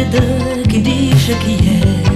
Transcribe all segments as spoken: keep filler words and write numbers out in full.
crede chi dice chi è.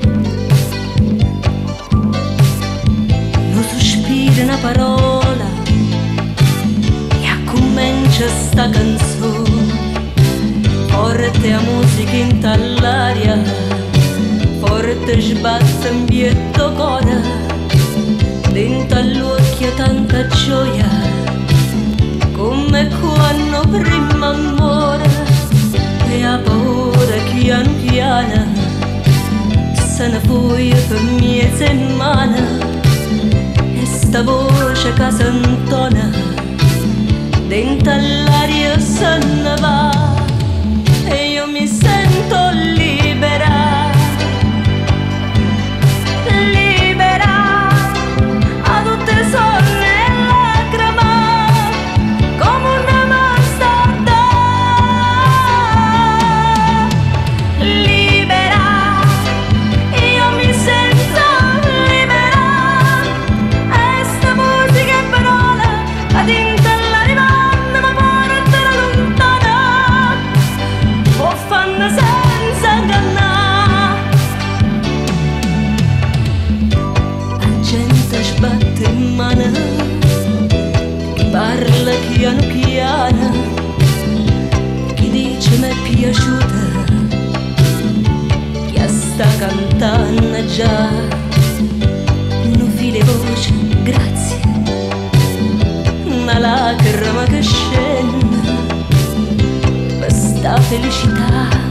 Non sospira una parola e accomincia sta canzone. Forte a musica in tall'aria, forte sbatte in bietto cuore, dentro all'occhio tanta gioia, come quando prima amore, e ha paura piano piano, se ne poi per mie settimane, e sta voce che s'intona, dentro all'aria se ne va. E io mi sento libera, libera, a tutte le sonne e lacrime, come una mastata. Libera, io mi sento libera, e sta musica e parole, ad intell'anima, ma porta lontana, o fanno senza ingannare. La gente sbatte in mano, chi parla piano piano, chi dice mi è piaciuta, chi sta cantando già, non file voce, grazie, una lacrima che scende, questa felicità